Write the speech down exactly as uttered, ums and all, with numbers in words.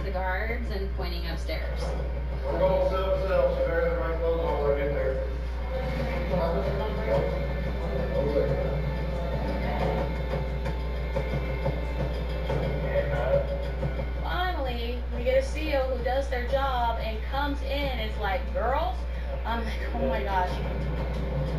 to the guards and pointing upstairs. We're going self self, so there's the right clothes on when I get there. Finally, we get a C O who does their job and comes in. It's like, girls, I'm like, oh my gosh.